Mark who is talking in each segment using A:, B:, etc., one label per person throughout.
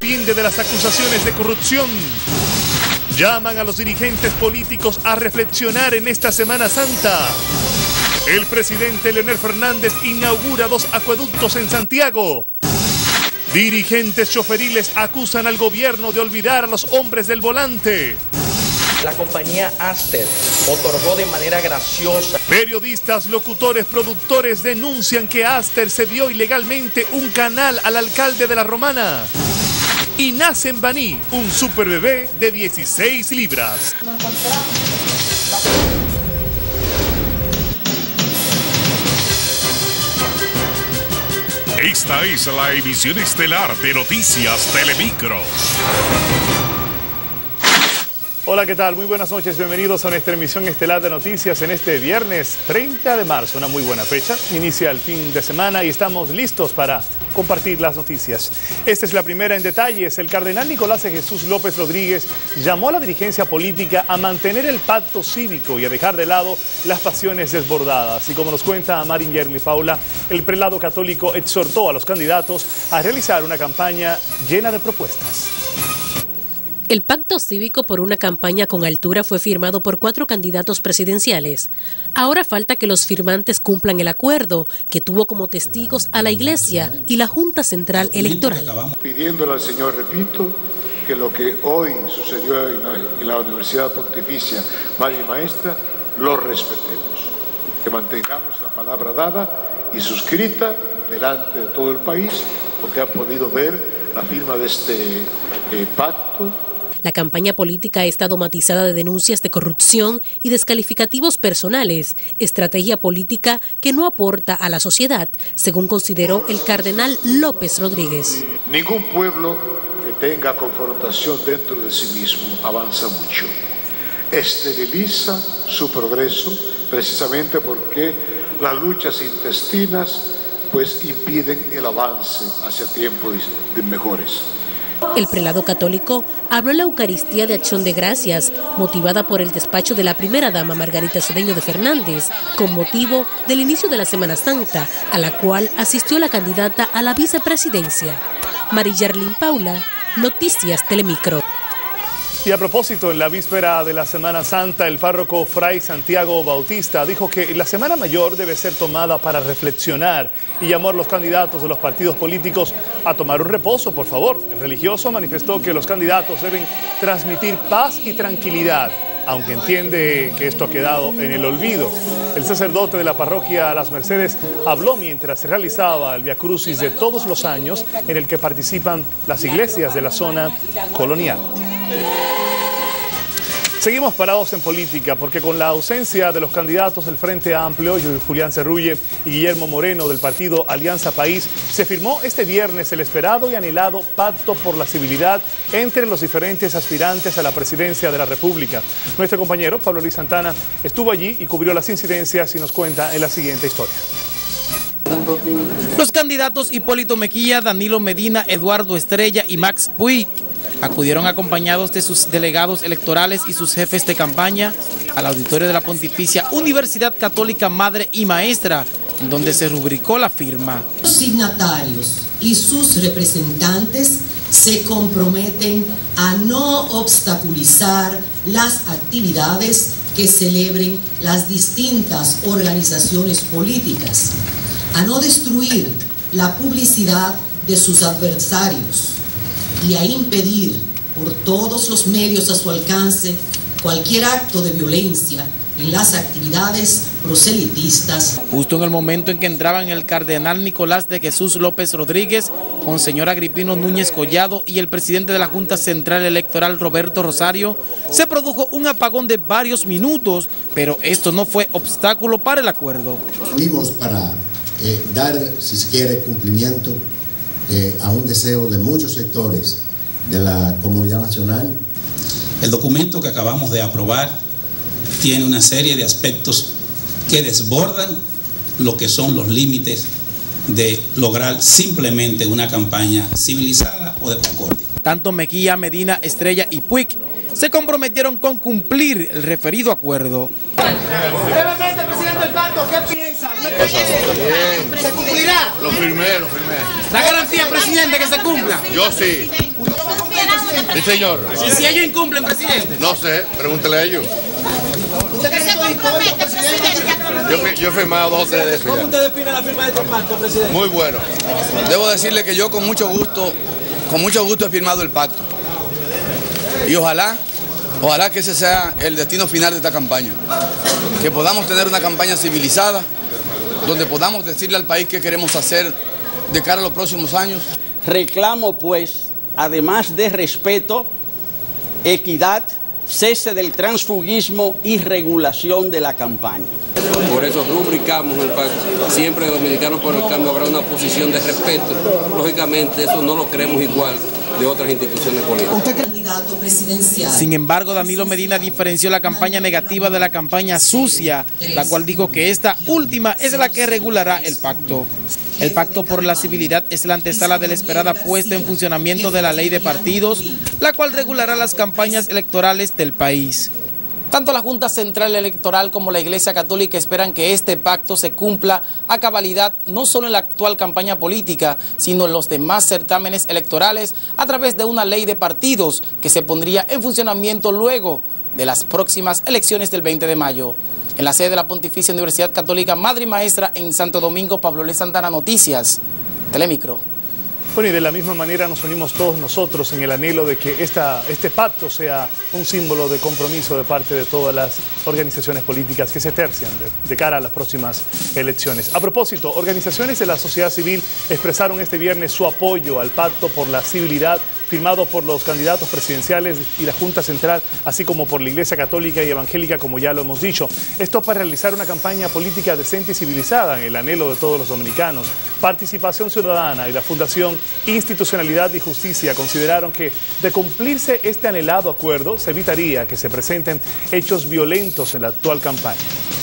A: arrepiente de las acusaciones de corrupción. Llaman a los dirigentes políticos a reflexionar en esta Semana Santa. El presidente Leonel Fernández inaugura 2 acueductos en Santiago. Dirigentes choferiles acusan al gobierno de olvidar a los hombres del volante.
B: La compañía Aster otorgó de manera graciosa.
A: Periodistas, locutores, productores denuncian que Aster cedió ilegalmente un canal al alcalde de La Romana. Y nace en Baní un super bebé de 16 libras.
C: Esta es la emisión estelar de Noticias Telemicro.
A: Hola, ¿qué tal? Muy buenas noches, bienvenidos a nuestra emisión estelar de noticias en este viernes 30 de marzo, una muy buena fecha. Inicia el fin de semana y estamos listos para compartir las noticias. Esta es la primera en detalles. El cardenal Nicolás de Jesús López Rodríguez llamó a la dirigencia política a mantener el pacto cívico y a dejar de lado las pasiones desbordadas. Y como nos cuenta Marin Yerli Paula, el prelado católico exhortó a los candidatos a realizar una campaña llena de propuestas.
D: El pacto cívico por una campaña con altura fue firmado por 4 candidatos presidenciales. Ahora falta que los firmantes cumplan el acuerdo, que tuvo como testigos a la Iglesia y la Junta Central Electoral.
E: Pidiéndole al Señor, repito, que lo que hoy sucedió en la Universidad Pontificia Madre y Maestra, lo respetemos. Que mantengamos la palabra dada y suscrita delante de todo el país, porque han podido ver la firma de este pacto.
D: La campaña política ha estado matizada de denuncias de corrupción y descalificativos personales, estrategia política que no aporta a la sociedad, según consideró el cardenal López Rodríguez.
E: Ningún pueblo que tenga confrontación dentro de sí mismo avanza mucho. Esteriliza su progreso precisamente porque las luchas intestinas pues impiden el avance hacia tiempos mejores.
D: El prelado católico habló en la Eucaristía de Acción de Gracias, motivada por el despacho de la primera dama Margarita Cedeño de Fernández, con motivo del inicio de la Semana Santa, a la cual asistió la candidata a la vicepresidencia. Marillarlin Paula, Noticias Telemicro.
A: Y a propósito, en la víspera de la Semana Santa, el párroco Fray Santiago Bautista dijo que la Semana Mayor debe ser tomada para reflexionar y llamó a los candidatos de los partidos políticos a tomar un reposo, por favor. El religioso manifestó que los candidatos deben transmitir paz y tranquilidad, aunque entiende que esto ha quedado en el olvido. El sacerdote de la parroquia Las Mercedes habló mientras se realizaba el Via Crucis de todos los años en el que participan las iglesias de la zona colonial. Seguimos parados en política porque con la ausencia de los candidatos del Frente Amplio, Julián Cerrulle y Guillermo Moreno del partido Alianza País, se firmó este viernes el esperado y anhelado Pacto por la Civilidad entre los diferentes aspirantes a la presidencia de la República. Nuestro compañero Pablo Luis Santana estuvo allí y cubrió las incidencias y nos cuenta en la siguiente historia.
F: Los candidatos Hipólito Mejía, Danilo Medina, Eduardo Estrella y Max Puig acudieron acompañados de sus delegados electorales y sus jefes de campaña al auditorio de la Pontificia Universidad Católica Madre y Maestra, en donde se rubricó la firma.
G: Los signatarios y sus representantes se comprometen a no obstaculizar las actividades que celebren las distintas organizaciones políticas, a no destruir la publicidad de sus adversarios y a impedir por todos los medios a su alcance cualquier acto de violencia en las actividades proselitistas.
F: Justo en el momento en que entraban el cardenal Nicolás de Jesús López Rodríguez, Monseñor Agripino Núñez Collado y el presidente de la Junta Central Electoral Roberto Rosario, se produjo un apagón de varios minutos, pero esto no fue obstáculo para el acuerdo.
H: Vimos para dar, si se quiere, cumplimiento a un deseo de muchos sectores de la comunidad nacional.
I: El documento que acabamos de aprobar tiene una serie de aspectos que desbordan lo que son los límites de lograr simplemente una campaña civilizada o de concordia.
F: Tanto Mejía, Medina, Estrella y Puig se comprometieron con cumplir el referido acuerdo.
J: Brevemente, presidente del pacto, ¿qué piensa? ¿Se cumplirá?
K: Lo firmé.
F: ¿La garantía, presidente, que se cumpla?
K: Yo sí. Sí, señor.
F: ¿Y si ellos incumplen, presidente?
K: No sé, pregúntele a ellos.
J: ¿Usted cree que se compromete, presidente?
K: Yo he firmado 2 o 3 de eso.
J: ¿Cómo usted define la firma de este pacto, presidente?
K: Muy bueno.
L: Debo decirle que yo con mucho gusto he firmado el pacto. Y ojalá que ese sea el destino final de esta campaña. Que podamos tener una campaña civilizada, donde podamos decirle al país qué queremos hacer de cara a los próximos años.
M: Reclamo, pues, además de respeto, equidad, cese del transfugismo y regulación de la campaña.
N: Por eso rubricamos el pacto. Siempre Dominicanos por el Cambio habrá una posición de respeto. Lógicamente, eso no lo creemos igual de otras instituciones políticas.
F: Sin embargo, Danilo Medina diferenció la campaña negativa de la campaña sucia, la cual dijo que esta última es la que regulará el pacto. El pacto por la civilidad es la antesala de la esperada puesta en funcionamiento de la ley de partidos, la cual regulará las campañas electorales del país. Tanto la Junta Central Electoral como la Iglesia Católica esperan que este pacto se cumpla a cabalidad no solo en la actual campaña política, sino en los demás certámenes electorales a través de una ley de partidos que se pondría en funcionamiento luego de las próximas elecciones del 20 de mayo. En la sede de la Pontificia Universidad Católica Madre y Maestra en Santo Domingo, Pablo Luis Santana, Noticias, Telemicro.
A: Bueno, y de la misma manera nos unimos todos nosotros en el anhelo de que este pacto sea un símbolo de compromiso de parte de todas las organizaciones políticas que se tercian de cara a las próximas elecciones. A propósito, organizaciones de la sociedad civil expresaron este viernes su apoyo al pacto por la civilidad firmado por los candidatos presidenciales y la Junta Central, así como por la Iglesia Católica y Evangélica, como ya lo hemos dicho. Esto para realizar una campaña política decente y civilizada en el anhelo de todos los dominicanos. Participación Ciudadana y la Fundación Institucionalidad y Justicia consideraron que de cumplirse este anhelado acuerdo se evitaría que se presenten hechos violentos en la actual campaña.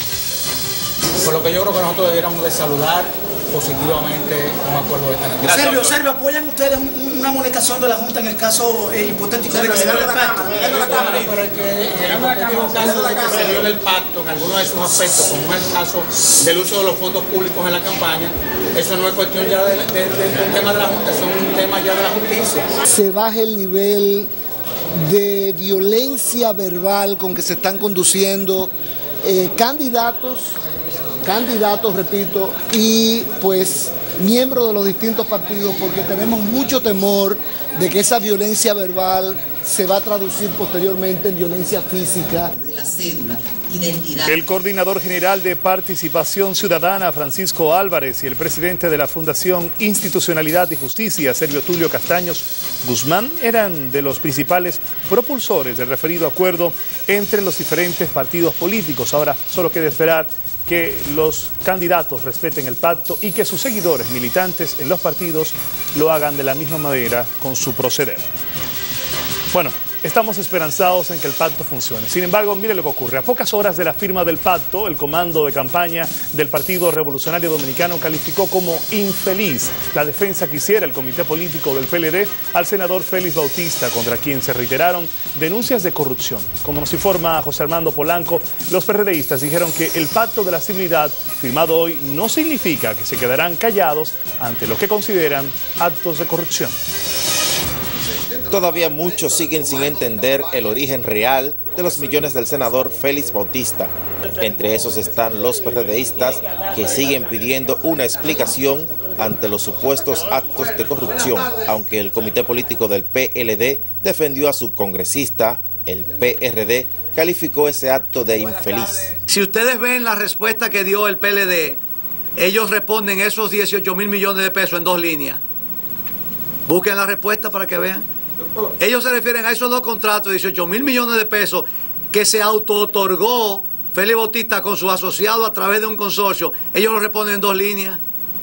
O: Por lo que yo creo que nosotros debiéramos de saludar positivamente un acuerdo de esta naturaleza.
J: Sergio, ¿apoyan ustedes una amonestación de la Junta en el caso hipotético de que se viole el pacto?
O: Pero es que llegando a caso de que se viole el pacto en algunos de sus aspectos, como es el caso del uso de los fondos públicos en la campaña, eso no es cuestión ya de un tema de la Junta, eso es un tema ya de la justicia.
P: Se baje el nivel de violencia verbal con que se están conduciendo candidatos, repito, y pues miembros de los distintos partidos, porque tenemos mucho temor de que esa violencia verbal se va a traducir posteriormente en violencia física.
A: El coordinador general de Participación Ciudadana, Francisco Álvarez, y el presidente de la Fundación Institucionalidad y Justicia, Sergio Tulio Castaños Guzmán, eran de los principales propulsores del referido acuerdo entre los diferentes partidos políticos. Ahora solo queda esperar que los candidatos respeten el pacto y que sus seguidores militantes en los partidos lo hagan de la misma manera con su proceder. Bueno, estamos esperanzados en que el pacto funcione. Sin embargo, mire lo que ocurre. A pocas horas de la firma del pacto, el comando de campaña del Partido Revolucionario Dominicano calificó como infeliz la defensa que hiciera el comité político del PLD al senador Félix Bautista, contra quien se reiteraron denuncias de corrupción. Como nos informa José Armando Polanco, los PRDistas dijeron que el pacto de la civilidad firmado hoy no significa que se quedarán callados ante lo que consideran actos de corrupción.
Q: Todavía muchos siguen sin entender el origen real de los millones del senador Félix Bautista. Entre esos están los PRDistas que siguen pidiendo una explicación ante los supuestos actos de corrupción, aunque el comité político del PLD defendió a su congresista, el PRD calificó ese acto de infeliz.
R: Si ustedes ven la respuesta que dio el PLD, ellos responden esos 18.000 millones de pesos en 2 líneas. Busquen la respuesta para que vean. Ellos se refieren a esos 2 contratos de 18.000 millones de pesos que se auto-otorgó Félix Bautista con sus asociados a través de un consorcio. Ellos lo responden en 2 líneas.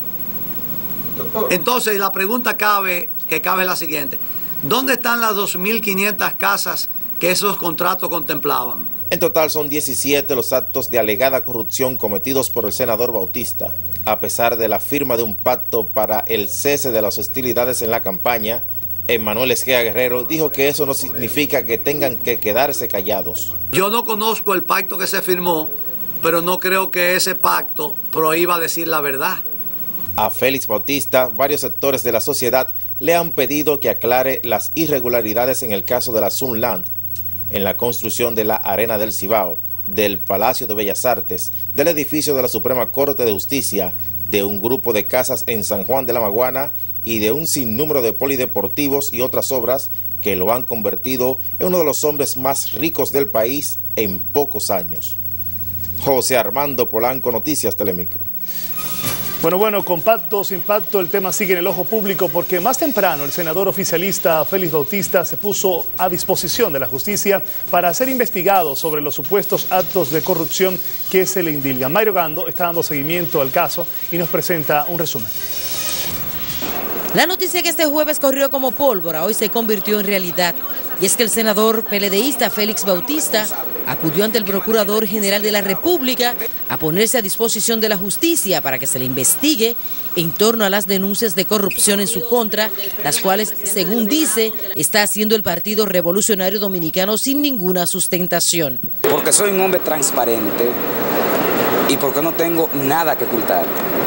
R: Entonces la pregunta cabe la siguiente. ¿Dónde están las 2.500 casas que esos contratos contemplaban?
Q: En total son 17 los actos de alegada corrupción cometidos por el senador Bautista. A pesar de la firma de un pacto para el cese de las hostilidades en la campaña, Emmanuel Esquea Guerrero dijo que eso no significa que tengan que quedarse callados.
R: Yo no conozco el pacto que se firmó, pero no creo que ese pacto prohíba decir la verdad.
Q: A Félix Bautista, varios sectores de la sociedad le han pedido que aclare las irregularidades en el caso de la Sunland, en la construcción de la Arena del Cibao, del Palacio de Bellas Artes, del edificio de la Suprema Corte de Justicia, de un grupo de casas en San Juan de la Maguana y de un sinnúmero de polideportivos y otras obras que lo han convertido en uno de los hombres más ricos del país en pocos años. José Armando Polanco, Noticias Telemicro.
A: Bueno, con pacto, sin pacto, el tema sigue en el ojo público porque más temprano el senador oficialista Félix Bautista se puso a disposición de la justicia para ser investigado sobre los supuestos actos de corrupción que se le indilgan. Mayro Gando está dando seguimiento al caso y nos presenta un resumen.
S: La noticia que este jueves corrió como pólvora hoy se convirtió en realidad. Y es que el senador PLDista Félix Bautista acudió ante el Procurador General de la República a ponerse a disposición de la justicia para que se le investigue en torno a las denuncias de corrupción en su contra, las cuales, según dice, está haciendo el Partido Revolucionario Dominicano sin ninguna sustentación.
T: Porque soy un hombre transparente y porque no tengo nada que ocultar.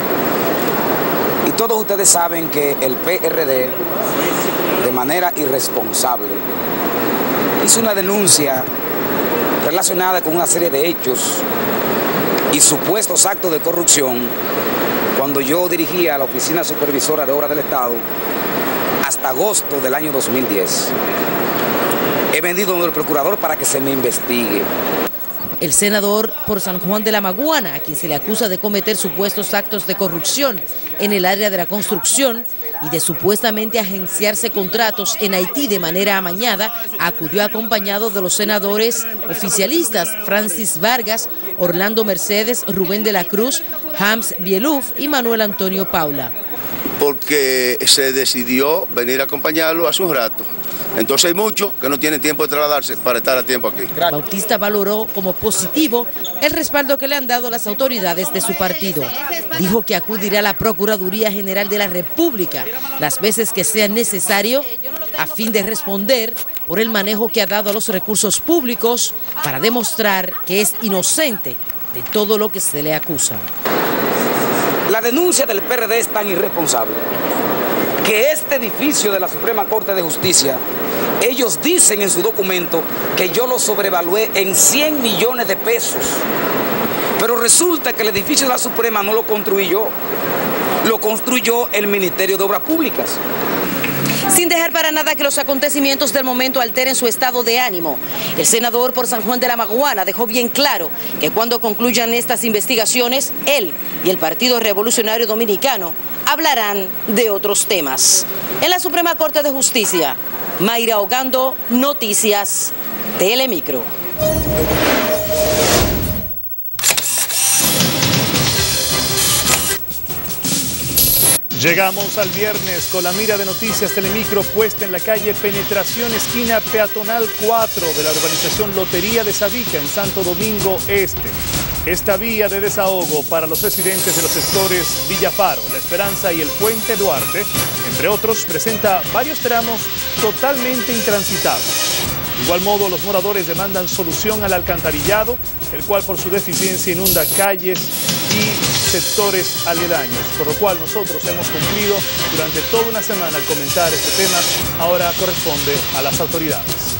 T: Y todos ustedes saben que el PRD, de manera irresponsable, hizo una denuncia relacionada con una serie de hechos y supuestos actos de corrupción cuando yo dirigía la Oficina Supervisora de Obras del Estado hasta agosto del año 2010. He vendido al procurador para que se me investigue.
S: El senador por San Juan de la Maguana, a quien se le acusa de cometer supuestos actos de corrupción en el área de la construcción y de supuestamente agenciarse contratos en Haití de manera amañada, acudió acompañado de los senadores oficialistas Francis Vargas, Orlando Mercedes, Rubén de la Cruz, Hams Bieluf y Manuel Antonio Paula.
U: Porque se decidió venir a acompañarlo hace un rato. Entonces hay muchos que no tienen tiempo de trasladarse para estar a tiempo aquí.
S: Bautista valoró como positivo el respaldo que le han dado las autoridades de su partido. Dijo que acudirá a la Procuraduría General de la República las veces que sea necesario a fin de responder por el manejo que ha dado a los recursos públicos para demostrar que es inocente de todo lo que se le acusa.
T: La denuncia del PRD es tan irresponsable que este edificio de la Suprema Corte de Justicia, ellos dicen en su documento que yo lo sobrevalué en 100 millones de pesos. Pero resulta que el edificio de la Suprema no lo construí yo, lo construyó el Ministerio de Obras Públicas.
S: Sin dejar para nada que los acontecimientos del momento alteren su estado de ánimo, el senador por San Juan de la Maguana dejó bien claro que cuando concluyan estas investigaciones, él y el Partido Revolucionario Dominicano hablarán de otros temas. En la Suprema Corte de Justicia, Mayra Ogando, Noticias Telemicro.
A: Llegamos al viernes con la mira de Noticias Telemicro puesta en la calle Penetración, esquina Peatonal 4 de la urbanización Lotería de Sabica en Santo Domingo Este. Esta vía de desahogo para los residentes de los sectores Villafaro, La Esperanza y el Puente Duarte, entre otros, presenta varios tramos totalmente intransitables. De igual modo, los moradores demandan solución al alcantarillado, el cual por su deficiencia inunda calles y sectores aledaños, por lo cual nosotros hemos cumplido durante toda una semana al comentar este tema. Ahora corresponde a las autoridades.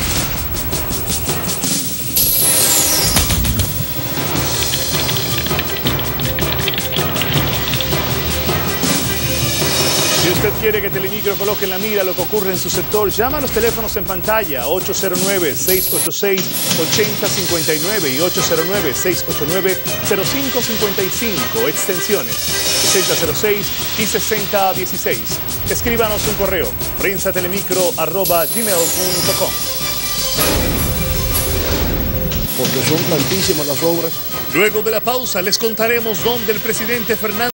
A: Si usted quiere que Telemicro coloque en la mira lo que ocurre en su sector, llama a los teléfonos en pantalla 809-686-8059 y 809-689-0555, extensiones 6006 y 6016. Escríbanos un correo, prensatelemicro@gmail.com.
V: Porque son tantísimas las obras.
A: Luego de la pausa les contaremos dónde el presidente Fernández